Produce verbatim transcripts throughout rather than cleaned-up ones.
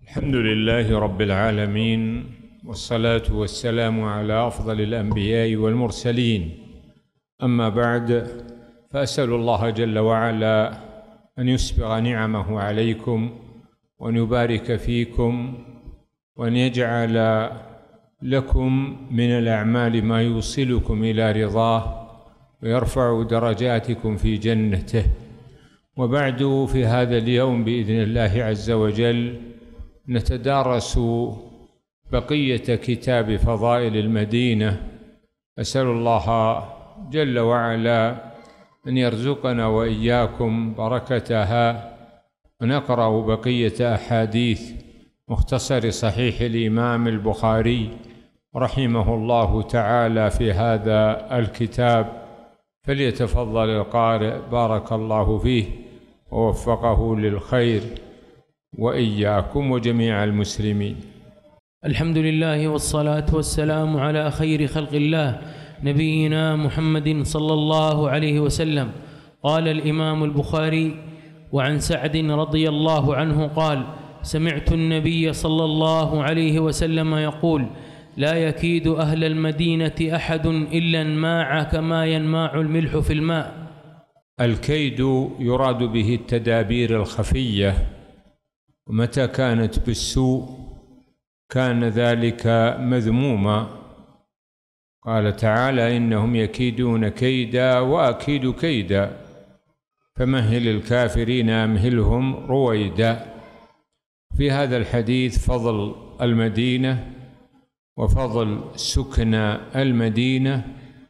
الحمد لله رب العالمين، والصلاة والسلام على أفضل الأنبياء والمرسلين. أما بعد، فأسأل الله جل وعلا أن يسبغ نعمه عليكم وأن يبارك فيكم وأن يجعل لكم من الأعمال ما يوصلكم إلى رضاه ويرفع درجاتكم في جنته. وبعد، في هذا اليوم بإذن الله عز وجل نتدارس بقية كتاب فضائل المدينة. أسأل الله جل وعلا أن يرزقنا وإياكم بركتها، ونقرأ بقية أحاديث مختصر صحيح الإمام البخاري رحمه الله تعالى في هذا الكتاب، فليتفضل القارئ بارك الله فيه ووفقه للخير وإياكم وجميع المسلمين. الحمد لله والصلاة والسلام على خير خلق الله نبينا محمد صلى الله عليه وسلم. قال الإمام البخاري: وعن سعد رضي الله عنه قال: سمعت النبي صلى الله عليه وسلم يقول: لا يكيد أهل المدينة أحد إلا انماع كما ينماع الملح في الماء. الكيد يراد به التدابير الخفية، ومتى كانت بالسوء كان ذلك مذموما. قال تعالى: إنهم يكيدون كيدا وأكيد كيدا فمهل الكافرين أمهلهم رويدا. في هذا الحديث فضل المدينة وفضل سكن المدينة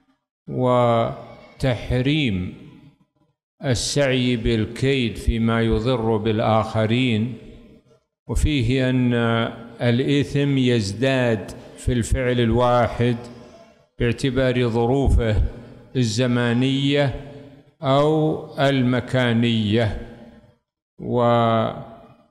وتحريم السعي بالكيد فيما يضر بالآخرين، وفيه أن الإثم يزداد في الفعل الواحد باعتبار ظروفه الزمانية أو المكانية. وقوله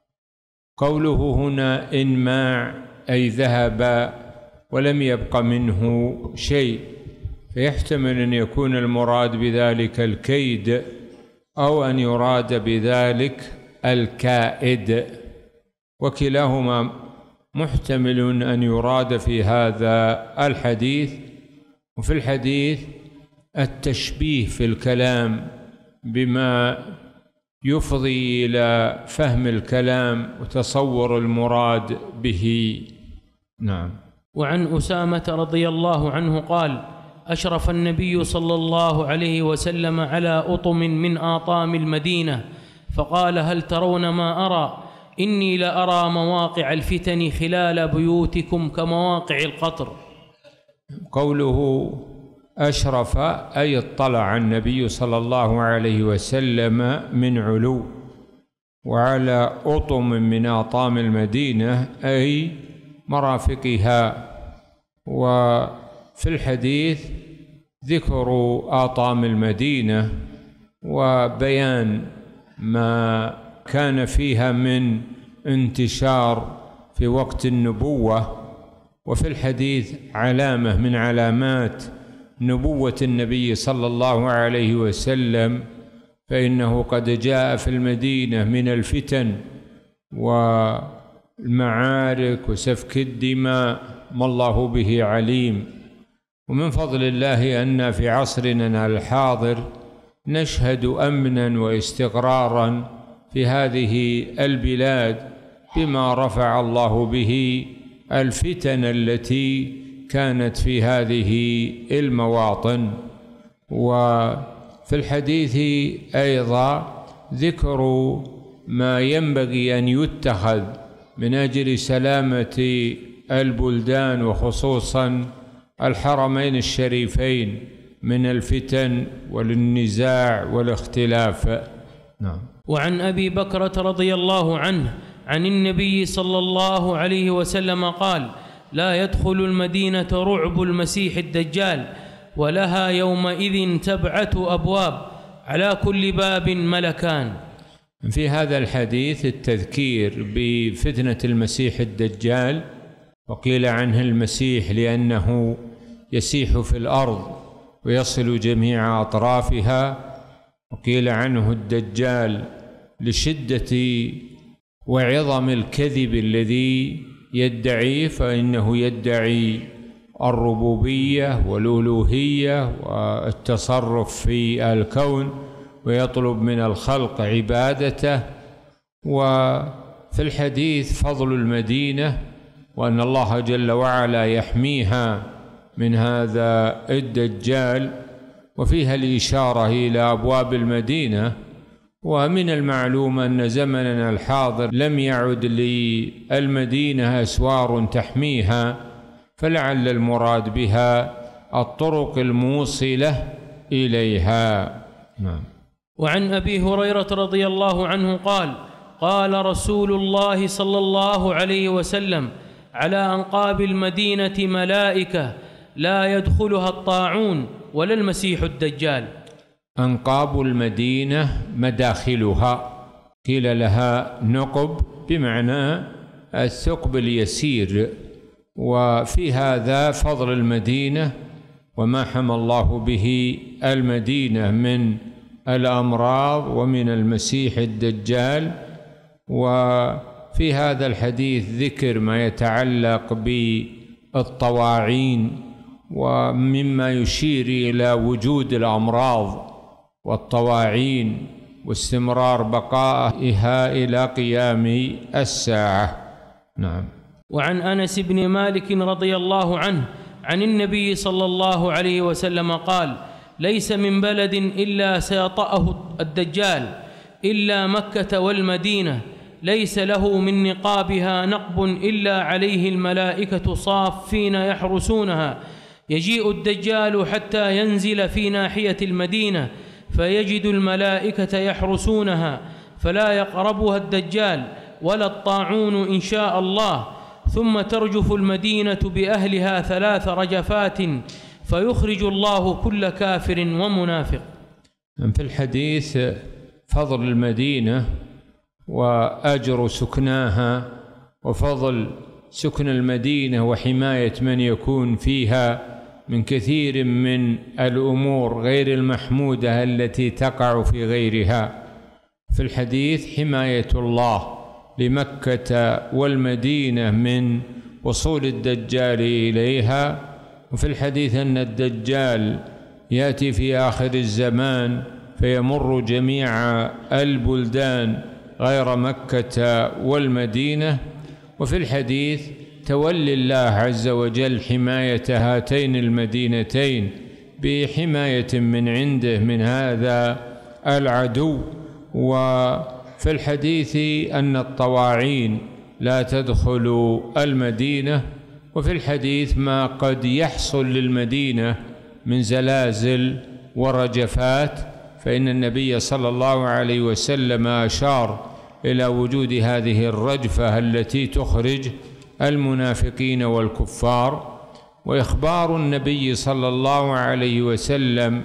هنا إنماع أي ذهب ولم يبق منه شيء، فيحتمل أن يكون المراد بذلك الكيد أو أن يراد بذلك الكائد، وكلاهما محتمل أن يراد في هذا الحديث. وفي الحديث التشبيه في الكلام بما يفضي إلى فهم الكلام وتصور المراد به. نعم. وعن أسامة رضي الله عنه قال: أشرف النبي صلى الله عليه وسلم على أطم من آطام المدينة فقال: هل ترون ما أرى؟ إني لأرى مواقع الفتن خلال بيوتكم كمواقع القطر. قوله أشرف أي اطلع النبي صلى الله عليه وسلم من علو، وعلى أطم من آطام المدينة أي مرافقها. وفي الحديث ذكر آطام المدينة وبيان ما كان فيها من انتشار في وقت النبوة، وفي الحديث علامة من علامات نبوة النبي صلى الله عليه وسلم، فإنه قد جاء في المدينة من الفتن والمعارك وسفك الدماء ما الله به عليم. ومن فضل الله أن في عصرنا الحاضر نشهد أمنا واستقرارا في هذه البلاد بما رفع الله به الفتن التي كانت في هذه المواطن. وفي الحديث أيضا ذكر ما ينبغي أن يتخذ من أجل سلامة البلدان وخصوصا الحرمين الشريفين من الفتن والنزاع والاختلاف. نعم. وعن أبي بكرة رضي الله عنه عن النبي صلى الله عليه وسلم قال: لا يدخل المدينة رعب المسيح الدجال، ولها يومئذ سبعة أبواب على كل باب ملكان. في هذا الحديث التذكير بفتنة المسيح الدجال، وقيل عنه المسيح لأنه يسيح في الأرض ويصل جميع أطرافها، وقيل عنه الدجال لشدة وعظم الكذب الذي يدعيه، فإنه يدعي الربوبية والألوهية والتصرف في الكون، ويطلب من الخلق عبادته. وفي الحديث فضل المدينة، وأن الله جل وعلا يحميها من هذا الدجال، وفيها الإشارة إلى أبواب المدينة. ومن المعلوم أن زمننا الحاضر لم يعد للمدينة أسوار تحميها، فلعل المراد بها الطرق الموصلة إليها. نعم. وعن أبي هريرة رضي الله عنه قال: قال رسول الله صلى الله عليه وسلم: على أنقاب المدينة ملائكة لا يدخلها الطاعون ولا المسيح الدجال. أنقاب المدينة مداخلها، قيل لها نقب بمعنى الثقب اليسير. وفي هذا فضل المدينة وما حمى الله به المدينة من الأمراض ومن المسيح الدجال. وفي هذا الحديث ذكر ما يتعلق بالطواعين، ومما يشير إلى وجود الأمراض والطواعين واستمرار بقائها إلى قيام الساعة. نعم. وعن أنس بن مالك رضي الله عنه عن النبي صلى الله عليه وسلم قال: ليس من بلد إلا سيطأه الدجال إلا مكة والمدينة، ليس له من نقابها نقب إلا عليه الملائكة صافين يحرسونها، يجيء الدجال حتى ينزل في ناحية المدينة فيجد الملائكة يحرسونها فلا يقربها الدجال ولا الطاعون إن شاء الله، ثم ترجف المدينة بأهلها ثلاث رجفات فيخرج الله كل كافر ومنافق. في الحديث فضل المدينة وأجر سكناها، وفضل سكن المدينة وحماية من يكون فيها من كثير من الأمور غير المحمودة التي تقع في غيرها. في الحديث حماية الله لمكة والمدينة من وصول الدجال إليها. وفي الحديث أن الدجال يأتي في آخر الزمان فيمر جميع البلدان غير مكة والمدينة. وفي الحديث تولي الله عز وجل حماية هاتين المدينتين بحماية من عنده من هذا العدو. وفي الحديث أن الطواعين لا تدخل المدينة. وفي الحديث ما قد يحصل للمدينة من زلازل ورجفات، فإن النبي صلى الله عليه وسلم أشار إلى وجود هذه الرجفة التي تخرج المنافقين والكفار. وإخبار النبي صلى الله عليه وسلم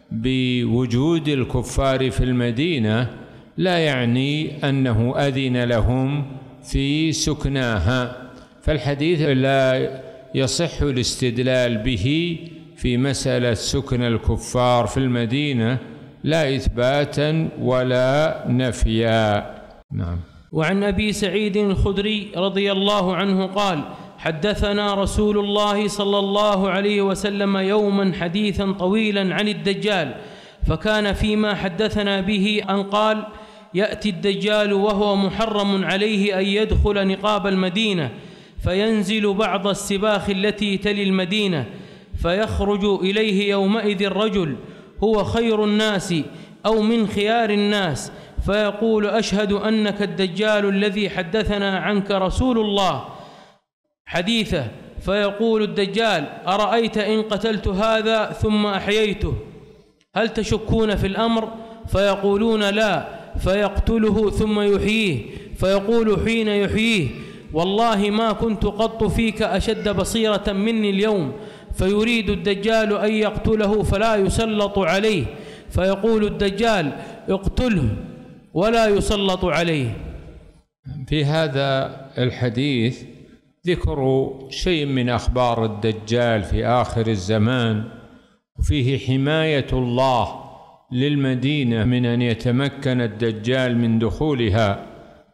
بوجود الكفار في المدينة لا يعني أنه أذن لهم في سكناها، فالحديث لا يصح الاستدلال به في مسألة سكن الكفار في المدينة لا إثباتا ولا نفيا. نعم. وعن أبي سعيد الخدري رضي الله عنه قال: حدثنا رسول الله صلى الله عليه وسلم يوما حديثا طويلا عن الدجال، فكان فيما حدثنا به أن قال: يأتي الدجال وهو محرم عليه أن يدخل نقاب المدينة، فينزل بعض السباخ التي تلي المدينة، فيخرج إليه يومئذ رجل هو خير الناس أو من خيار الناس، فيقول: أشهد أنك الدجال الذي حدثنا عنك رسول الله حديثه. فيقول الدجال: أرأيت إن قتلت هذا ثم أحييته هل تشكون في الأمر؟ فيقولون: لا. فيقتله ثم يحييه، فيقول حين يحييه: والله ما كنت قط فيك أشد بصيرة مني اليوم. فيريد الدجال أن يقتله فلا يسلط عليه، فيقول الدجال: اقتله ولا يسلط عليه. في هذا الحديث ذكر شيء من أخبار الدجال في آخر الزمان، وفيه حماية الله للمدينة من أن يتمكن الدجال من دخولها،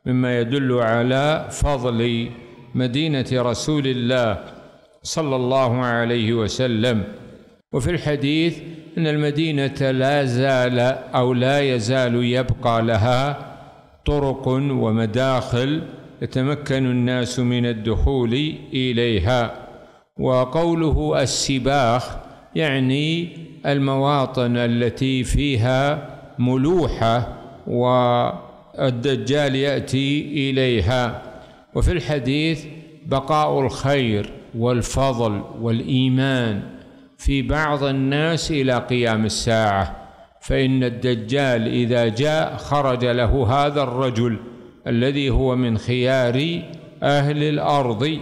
مما يدل على فضل مدينة رسول الله صلى الله عليه وسلم. وفي الحديث أن المدينة لا زال أو لا يزال يبقى لها طرق ومداخل يتمكن الناس من الدخول إليها. وقوله السباخ يعني المواطن التي فيها ملوحة والدجال يأتي إليها. وفي الحديث بقاء الخير والفضل والإيمان في بعض الناس إلى قيام الساعة، فإن الدجال إذا جاء خرج له هذا الرجل الذي هو من خيار أهل الأرض.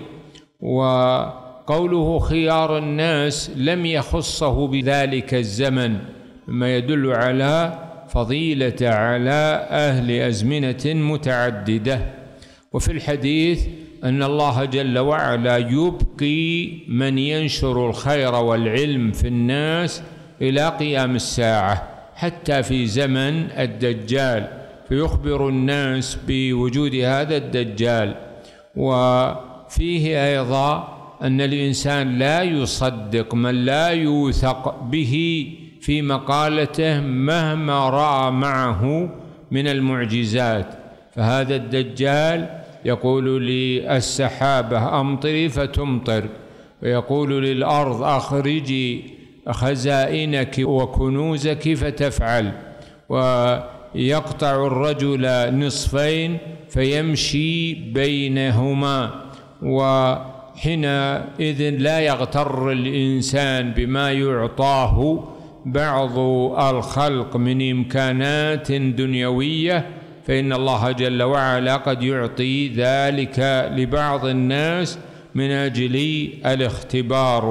وقوله خيار الناس لم يخصه بذلك الزمن، مما يدل على فضيلة على أهل أزمنة متعددة. وفي الحديث أن الله جل وعلا يبقي من ينشر الخير والعلم في الناس إلى قيام الساعة حتى في زمن الدجال، فيخبر الناس بوجود هذا الدجال. وفيه أيضا أن الإنسان لا يصدق من لا يوثق به في مقالته مهما رأى معه من المعجزات. فهذا الدجال يقول للسحابة أمطري فتمطر، ويقول للأرض أخرجي خزائنك وكنوزك فتفعل، ويقطع الرجل نصفين فيمشي بينهما. وحينئذ لا يغتر الإنسان بما يعطاه بعض الخلق من إمكانات دنيوية، فإن الله جل وعلا قد يعطي ذلك لبعض الناس من أجل الاختبار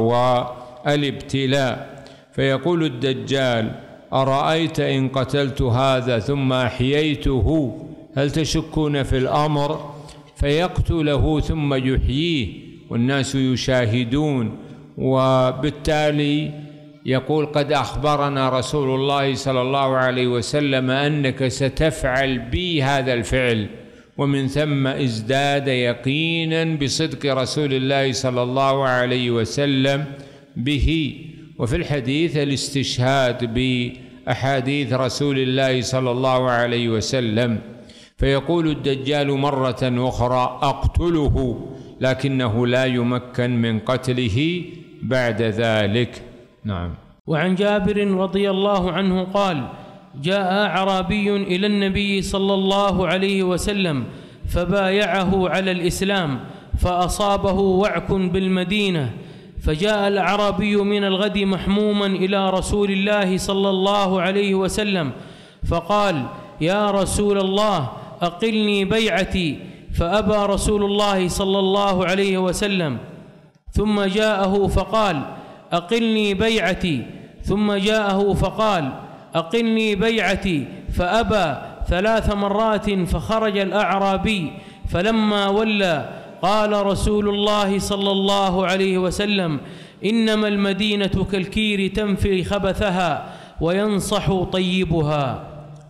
والابتلاء. فيقول الدجال أرأيت إن قتلت هذا ثم أحييته هل تشكون في الأمر؟ فيقتله ثم يحييه والناس يشاهدون. وبالتالي يقول قد أخبرنا رسول الله صلى الله عليه وسلم أنك ستفعل بي هذا الفعل، ومن ثم ازداد يقينا بصدق رسول الله صلى الله عليه وسلم به. وفي الحديث الاستشهاد بأحاديث رسول الله صلى الله عليه وسلم. فيقول الدجال مرة أخرى أقتله، لكنه لا يمكن من قتله بعد ذلك. نعم. وعن جابر رضي الله عنه قال: جاء أعرابي إلى النبي صلى الله عليه وسلم فبايعه على الإسلام فأصابه وعك بالمدينة، فجاء الأعرابي من الغد محموما إلى رسول الله صلى الله عليه وسلم فقال: يا رسول الله أقلني بيعتي، فأبى رسول الله صلى الله عليه وسلم. ثم جاءه فقال: أقلني بيعتي، ثم جاءه فقال: أقلني بيعتي، فأبى ثلاث مرات. فخرج الأعرابي فلما ولى قال رسول الله صلى الله عليه وسلم: إنما المدينة كالكير تنفي خبثها وينصح طيبها.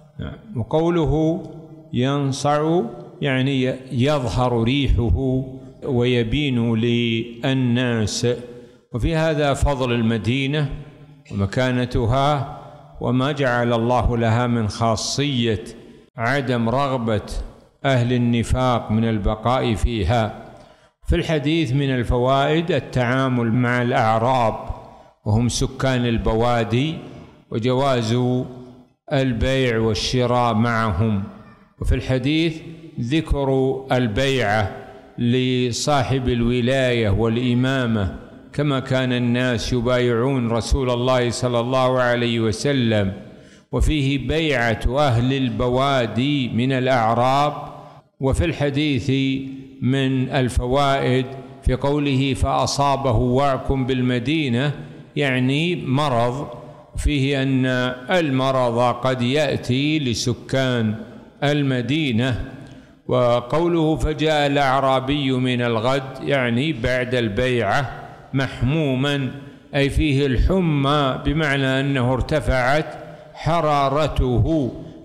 وقوله ينصع يعني يظهر ريحه ويبين للناس. وفي هذا فضل المدينة ومكانتها، وما جعل الله لها من خاصية عدم رغبة أهل النفاق من البقاء فيها. في الحديث من الفوائد التعامل مع الأعراب وهم سكان البوادي، وجواز البيع والشراء معهم. وفي الحديث ذكر البيعة لصاحب الولاية والإمامة، كما كان الناس يبايعون رسول الله صلى الله عليه وسلم. وفيه بيعة أهل البوادي من الأعراب. وفي الحديث من الفوائد في قوله فأصابه وعك بالمدينة يعني مرض، فيه أن المرض قد يأتي لسكان المدينة. وقوله فجاء الأعرابي من الغد يعني بعد البيعة محموما، أي فيه الحمى، بمعنى أنه ارتفعت حرارته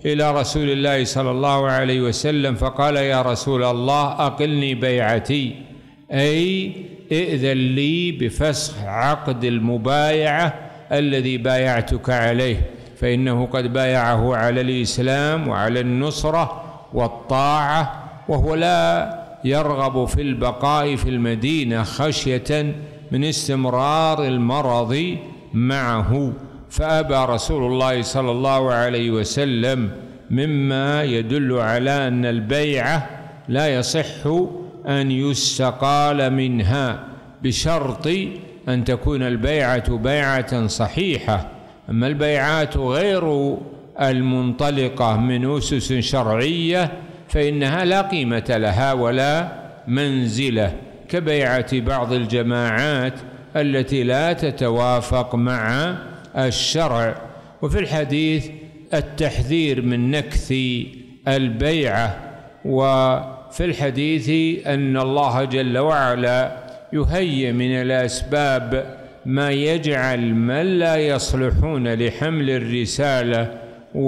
إلى رسول الله صلى الله عليه وسلم فقال: يا رسول الله أقلني بيعتي، أي ائذن لي بفسخ عقد المبايعة الذي بايعتك عليه، فإنه قد بايعه على الإسلام وعلى النصرة والطاعة، وهو لا يرغب في البقاء في المدينة خشية من استمرار المرض معه، فأبى رسول الله صلى الله عليه وسلم، مما يدل على أن البيعة لا يصح أن يستقال منها بشرط أن تكون البيعة بيعة صحيحة. أما البيعات غير المنطلقة من أسس شرعية فإنها لا قيمة لها ولا منزلة، كبيعة بعض الجماعات التي لا تتوافق مع الشرع. وفي الحديث التحذير من نكث البيعة، وفي الحديث أن الله جل وعلا يهيئ من الأسباب ما يجعل من لا يصلحون لحمل الرسالة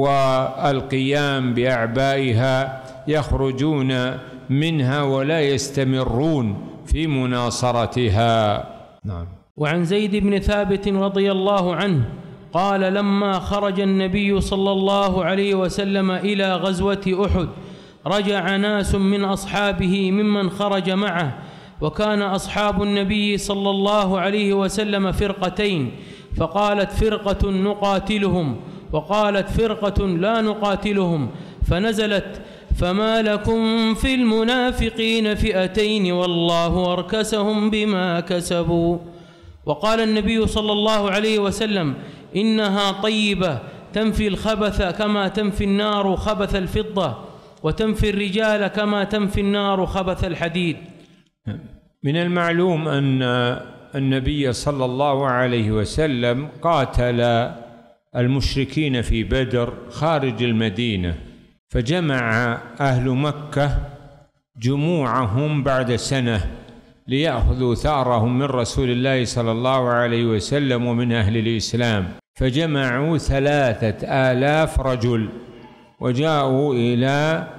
والقيام بأعبائها يخرجون منها ولا يستمرون في مناصرتها. نعم. وعن زيد بن ثابت رضي الله عنه قال: لما خرج النبي صلى الله عليه وسلم إلى غزوة أحد رجع ناس من أصحابه ممن خرج معه، وكان أصحاب النبي صلى الله عليه وسلم فرقتين، فقالت فرقة نقاتلهم وقالت فرقة لا نقاتلهم، فنزلت: فما لكم في المنافقين فئتين والله أركسهم بما كسبوا. وقال النبي صلى الله عليه وسلم: إنها طيبة تنفي الخبث كما تنفي النار خبث الفضة، وتنفي الرجال كما تنفي النار خبث الحديد. من المعلوم أن النبي صلى الله عليه وسلم قاتل المشركين في بدر خارج المدينة، فجمع أهل مكة جموعهم بعد سنة ليأخذوا ثأرهم من رسول الله صلى الله عليه وسلم ومن أهل الإسلام، فجمعوا ثلاثة آلاف رجل وجاءوا إلى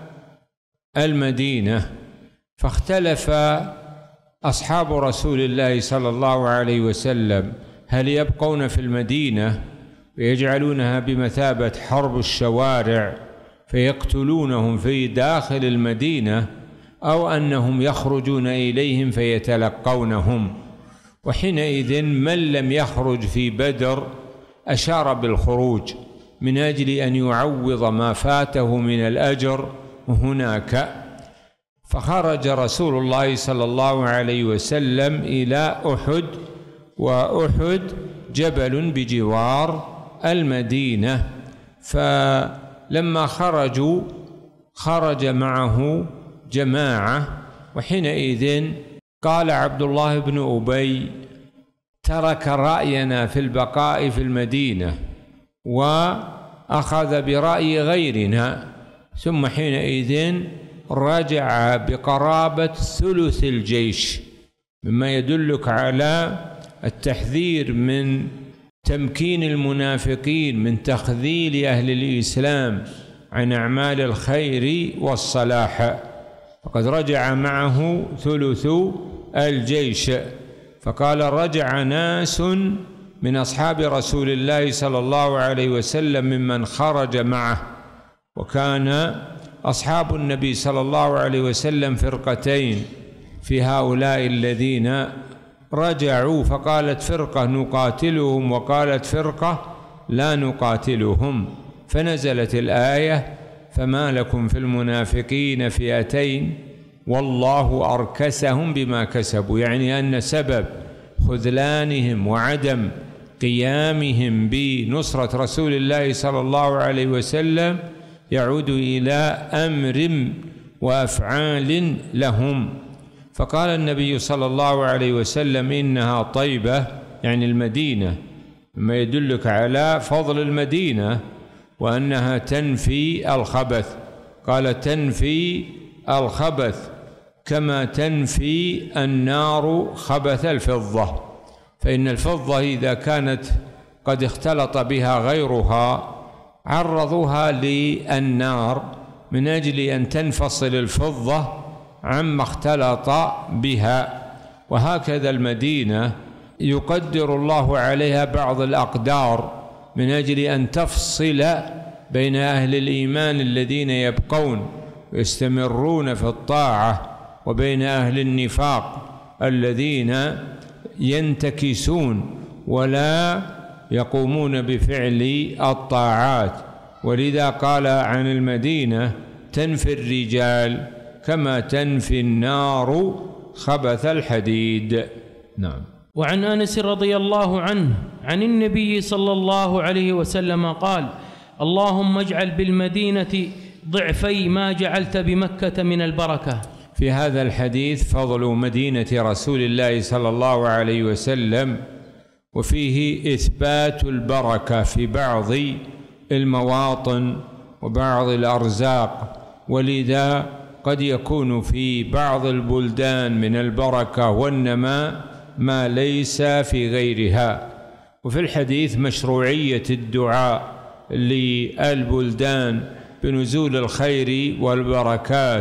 المدينة، فاختلف أصحاب رسول الله صلى الله عليه وسلم هل يبقون في المدينة ويجعلونها بمثابة حرب الشوارع فيقتلونهم في داخل المدينة، أو أنهم يخرجون إليهم فيتلقونهم. وحينئذ من لم يخرج في بدر أشار بالخروج من أجل أن يعوض ما فاته من الأجر هناك، فخرج رسول الله صلى الله عليه وسلم إلى أحد، وأحد جبل بجوار المدينة، فلما خرجوا خرج معه جماعة، وحينئذ قال عبد الله بن أبي: ترك رأينا في البقاء في المدينة وأخذ برأي غيرنا، ثم حينئذ رجع بقرابة ثلث الجيش، مما يدلك على التحذير من تمكين المنافقين من تخذيل أهل الإسلام عن أعمال الخير والصلاح، فقد رجع معه ثلث الجيش. فقال: رجع ناس من أصحاب رسول الله صلى الله عليه وسلم ممن خرج معه، وكان أصحاب النبي صلى الله عليه وسلم فرقتين في هؤلاء الذين رجعوا، فقالت فرقة نقاتلهم وقالت فرقة لا نقاتلهم، فنزلت الآية: فما لكم في المنافقين فئتين والله أركسهم بما كسبوا، يعني أن سبب خذلانهم وعدم قيامهم بنصرة رسول الله صلى الله عليه وسلم يعود إلى أمر وأفعال لهم. فقال النبي صلى الله عليه وسلم: إنها طيبة، يعني المدينة، مما يدلك على فضل المدينة وأنها تنفي الخبث. قال: تنفي الخبث كما تنفي النار خبث الفضة، فإن الفضة إذا كانت قد اختلط بها غيرها عرضوها للنار من أجل أن تنفصل الفضة عما اختلط بها. وهكذا المدينة يقدر الله عليها بعض الأقدار من أجل أن تفصل بين أهل الإيمان الذين يبقون ويستمرون في الطاعة وبين أهل النفاق الذين ينتكسون ولا يقومون بفعل الطاعات. ولذا قال عن المدينة تنفي الرجال كما تنفي النار خبث الحديد. نعم. وعن أنس رضي الله عنه عن النبي صلى الله عليه وسلم قال: اللهم اجعل بالمدينة ضعفي ما جعلت بمكة من البركة. في هذا الحديث فضل مدينة رسول الله صلى الله عليه وسلم، وفيه إثبات البركة في بعض المواطن وبعض الأرزاق، ولذا قد يكون في بعض البلدان من البركة والنماء ما ليس في غيرها. وفي الحديث مشروعية الدعاء للبلدان بنزول الخير والبركات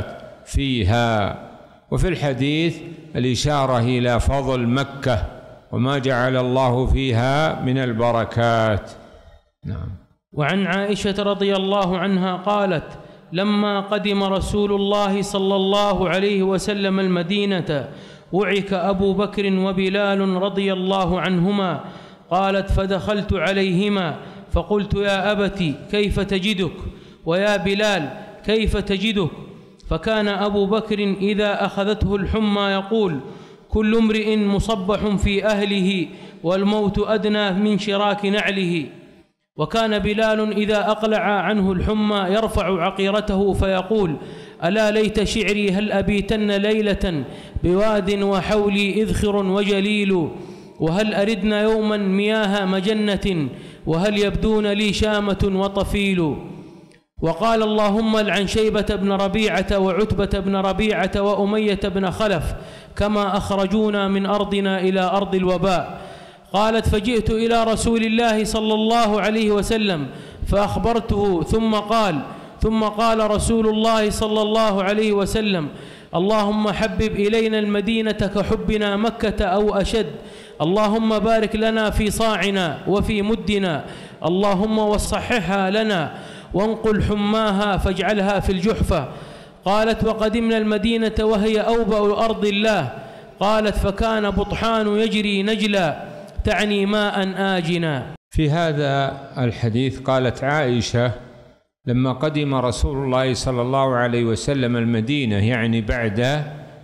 فيها. وفي الحديث الإشارة إلى فضل مكة وما جعل الله فيها من البركات. نعم. وعن عائشة رضي الله عنها قالت: لما قدم رسول الله صلى الله عليه وسلم المدينة وعك أبو بكر وبلال رضي الله عنهما. قالت: فدخلت عليهما فقلت: يا أبت كيف تجدك؟ ويا بلال كيف تجدك؟ فكان أبو بكر إذا أخذته الحمى يقول: كل امرئ مصبح في أهله والموت أدنى من شراك نعله. وكان بلال إذا أقلع عنه الحمى يرفع عقيرته فيقول: ألا ليت شعري هل أبيتن ليلة بواد وحولي إذخر وجليل، وهل أردنا يوما مياه مجنة وهل يبدون لي شامة وطفيل. وقال: اللهم لعن شيبة بن ربيعة وعتبة بن ربيعة وأمية بن خلف كما أخرجونا من أرضنا إلى أرض الوباء. قالت: فجئت إلى رسول الله صلى الله عليه وسلم فأخبرته ثم قال ثم قال رسول الله صلى الله عليه وسلم: اللهم حبب إلينا المدينة كحبنا مكة أو أشد، اللهم بارك لنا في صاعنا وفي مدنا، اللهم وصححها لنا وانقل حماها فاجعلها في الجحفة. قالت: وقدمنا المدينة وهي أوبأ أرض الله. قالت: فكان بطحان يجري نجلا، تعني ماء آجنا. في هذا الحديث قالت عائشة: لما قدم رسول الله صلى الله عليه وسلم المدينة، يعني بعد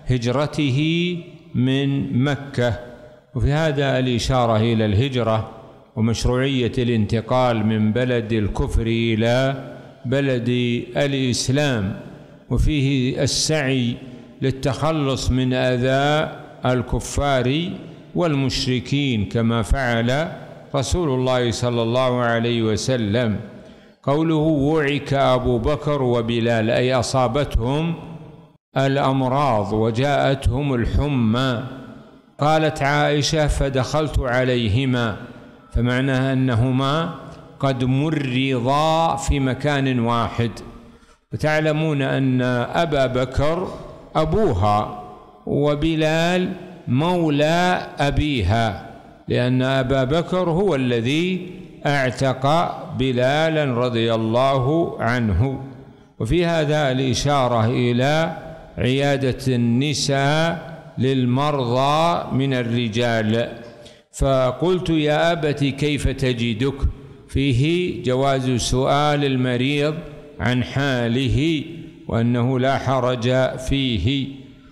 هجرته من مكة. وفي هذا الإشارة إلى الهجرة ومشروعية الانتقال من بلد الكفر إلى بلد الإسلام، وفيه السعي للتخلص من أذى الكفار والمشركين كما فعل رسول الله صلى الله عليه وسلم. قوله وعك أبو بكر وبلال أي أصابتهم الأمراض وجاءتهم الحمى. قالت عائشة: فدخلت عليهما، فمعناها أنهما قد مرضا في مكان واحد. وتعلمون أن أبا بكر أبوها وبلال مولى أبيها، لأن أبا بكر هو الذي اعتق بلالا رضي الله عنه. وفي هذا الإشارة إلى عيادة النساء للمرضى من الرجال. فقلت: يا أبت كيف تجدك؟ فيه جواز سؤال المريض عن حاله وأنه لا حرج فيه.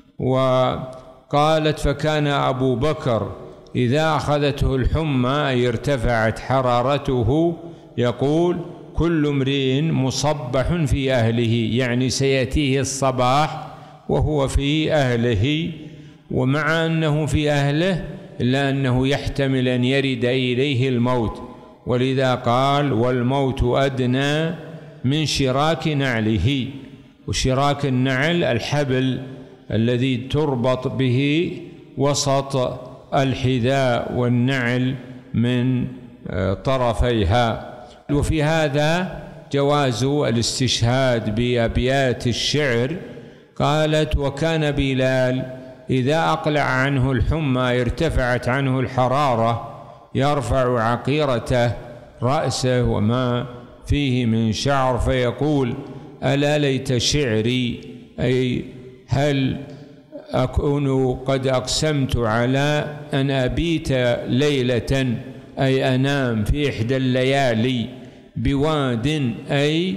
وقالت: فكان أبو بكر إذا أخذته الحمى أي ارتفعت حرارته يقول: كل امرئ مصبح في أهله، يعني سيأتيه الصباح وهو في أهله. ومع أنه في أهله إلا أنه يحتمل أن يرد إليه الموت، ولذا قال: والموت أدنى من شراك نعله. وشراك النعل الحبل الذي تربط به وسط الحذاء والنعل من طرفيها. وفي هذا جواز الاستشهاد بأبيات الشعر. قالت: وكان بلال إذا أقلع عنه الحمى ارتفعت عنه الحرارة يرفع عقيرته رأسه وما فيه من شعر فيقول: ألا ليت شعري، أي هل أكون قد أقسمت على أن أبيت ليلة، أي أنام في إحدى الليالي بواد، أي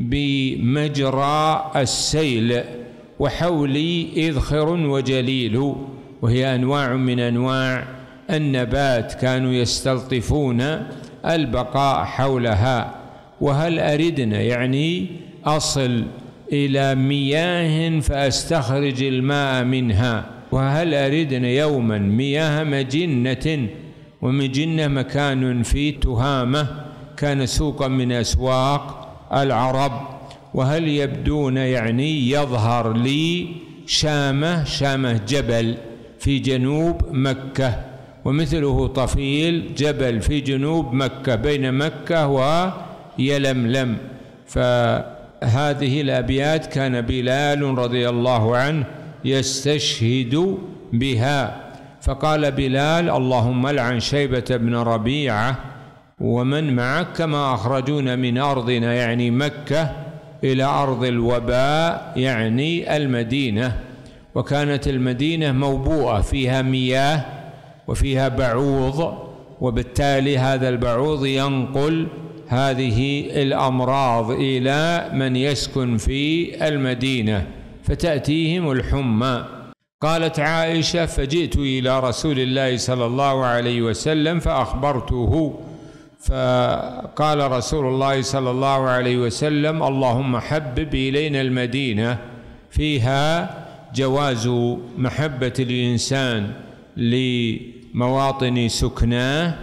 بمجرى السيل، وحولي إذخر وجليل، وهي أنواع من أنواع النبات كانوا يستلطفون البقاء حولها. وهل أردنا، يعني أصل إلى مياه فأستخرج الماء منها، وهل أردنا يوما مياه مجنة، ومجنة مكان في تهامة كان سوقا من أسواق العرب. وهل يبدون، يعني يظهر لي شامة، شامة جبل في جنوب مكة، ومثله طفيل جبل في جنوب مكة بين مكة ويلملم. فهذه الأبيات كان بلال رضي الله عنه يستشهد بها. فقال بلال: اللهم لعن شيبة بن ربيعة ومن معك كما أخرجونا من أرضنا، يعني مكة، إلى أرض الوباء، يعني المدينة. وكانت المدينة موبوءة فيها مياه وفيها بعوض، وبالتالي هذا البعوض ينقل هذه الأمراض إلى من يسكن في المدينة فتأتيهم الحمى. قالت عائشة: فجئت إلى رسول الله صلى الله عليه وسلم فأخبرته، فقال رسول الله صلى الله عليه وسلم: اللهم حبب إلينا المدينة، فيها جواز محبة الإنسان لمواطن سكناه،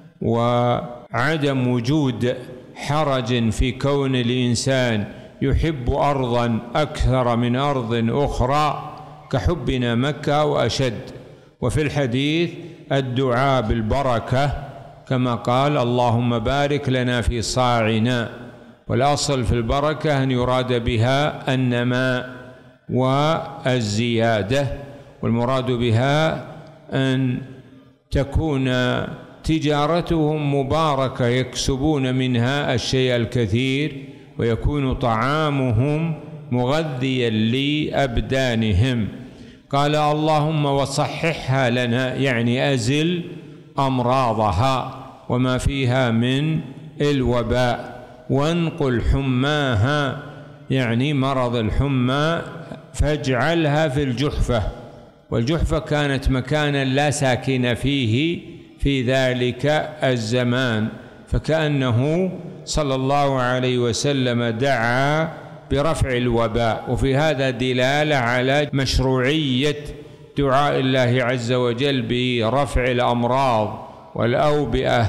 وعدم وجود حرج في كون الإنسان يحب أرضا أكثر من أرض أخرى كحبنا مكة وأشد. وفي الحديث الدعاء بالبركة كما قال: اللهم بارك لنا في صاعنا. والأصل في البركة أن يراد بها النماء والزيادة، والمراد بها أن تكون تجارتهم مباركة يكسبون منها الشيء الكثير، ويكون طعامهم مغذيا لأبدانهم. قال: اللهم وصححها لنا، يعني أزل أمراضها وما فيها من الوباء، وانقل حماها، يعني مرض الحمى، فاجعلها في الجحفة. والجحفة كانت مكانا لا ساكن فيه في ذلك الزمان، فكأنه صلى الله عليه وسلم دعا برفع الوباء. وفي هذا دلالة على مشروعية دعاء الله عز وجل برفع الأمراض والأوبئة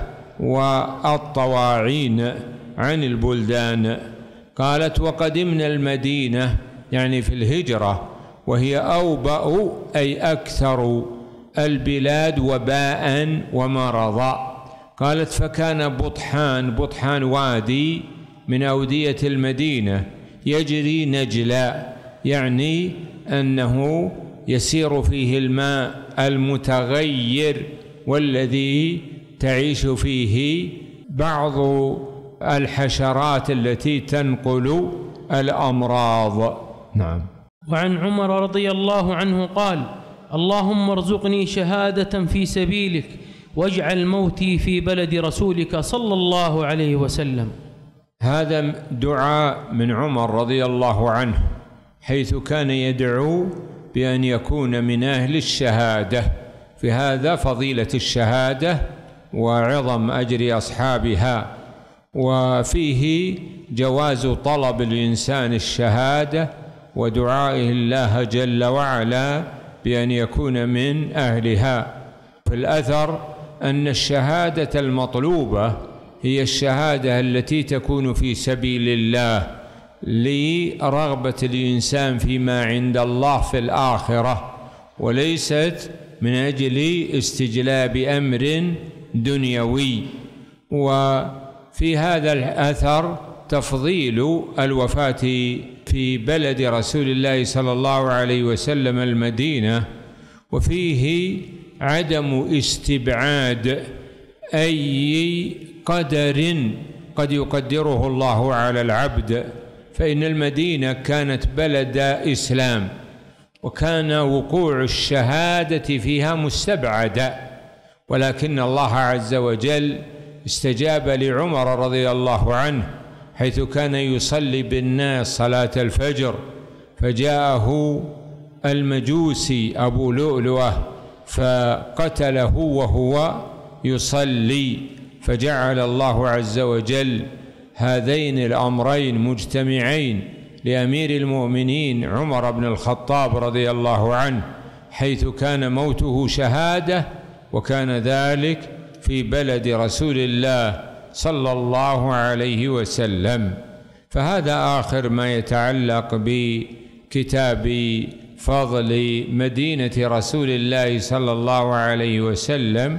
والطواعين عن البلدان. قالت: وقدمنا المدينة، يعني في الهجرة، وهي أوبأ أي أكثر البلاد وباء ومرضا. قالت: فكان بطحان، بطحان وادي من أودية المدينة يجري نجلا، يعني أنه يسير فيه الماء المتغير والذي تعيش فيه بعض الحشرات التي تنقل الأمراض. نعم. وعن عمر رضي الله عنه قال: اللهم ارزقني شهادة في سبيلك واجعل موتي في بلد رسولك صلى الله عليه وسلم. هذا دعاء من عمر رضي الله عنه، حيث كان يدعو بأن يكون من أهل الشهادة. في هذا فضيلة الشهادة وعظم أجر أصحابها، وفيه جواز طلب الإنسان الشهادة ودعائه الله جل وعلا بأن يكون من أهلها. في الأثر أن الشهادة المطلوبة هي الشهادة التي تكون في سبيل الله لرغبة الإنسان فيما عند الله في الآخرة، وليست من أجل استجلاب أمر دنيوي. وفي هذا الأثر تفضيل الوفاة في بلد رسول الله صلى الله عليه وسلم المدينة، وفيه عدم استبعاد أي قدر قد يقدره الله على العبد، فإن المدينة كانت بلد إسلام، وكان وقوع الشهادة فيها مستبعدا، ولكن الله عز وجل استجاب لعمر رضي الله عنه حيث كان يصلي بالناس صلاة الفجر، فجاءه المجوسي أبو لؤلؤة فقتله وهو يصلي، فجعل الله عز وجل هذين الأمرين مجتمعين لأمير المؤمنين عمر بن الخطاب رضي الله عنه، حيث كان موته شهادة، وكان ذلك في بلد رسول الله صلى الله عليه وسلم. فهذا آخر ما يتعلق بكتاب فضل مدينة رسول الله صلى الله عليه وسلم،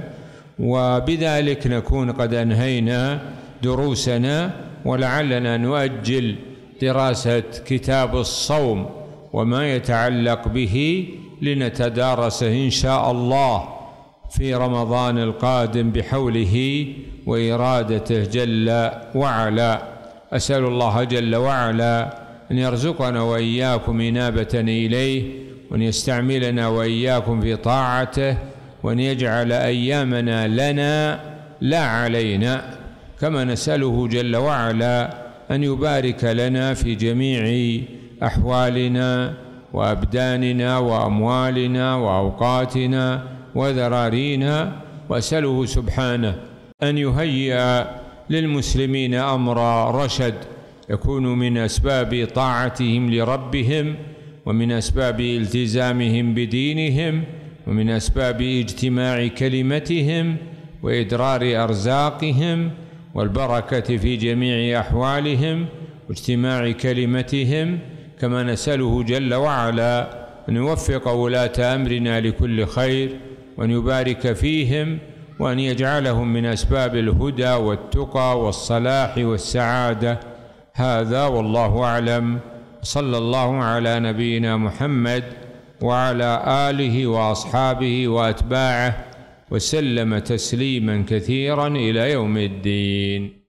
وبذلك نكون قد أنهينا دروسنا، ولعلنا نؤجل دراسة كتاب الصوم وما يتعلق به لنتدارسه إن شاء الله في رمضان القادم بحوله وإرادته جل وعلا. أسأل الله جل وعلا أن يرزقنا وإياكم إنابة إليه، وأن يستعملنا وإياكم في طاعته، وأن يجعل أيامنا لنا لا علينا، كما نسأله جل وعلا أن يبارك لنا في جميع أحوالنا وأبداننا وأموالنا وأوقاتنا وذرارينا، وأسأله سبحانه أن يهيئ للمسلمين أمر رشد يكون من أسباب طاعتهم لربهم، ومن أسباب التزامهم بدينهم، ومن أسباب اجتماع كلمتهم وإدرار أرزاقهم والبركة في جميع أحوالهم واجتماع كلمتهم، كما نسأله جل وعلا أن يوفق ولاة أمرنا لكل خير، وأن يبارك فيهم، وأن يجعلهم من أسباب الهدى والتقى والصلاح والسعادة. هذا والله أعلم، صلى الله على نبينا محمد وعلى آله وأصحابه وأتباعه وسلم تسليما كثيرا إلى يوم الدين.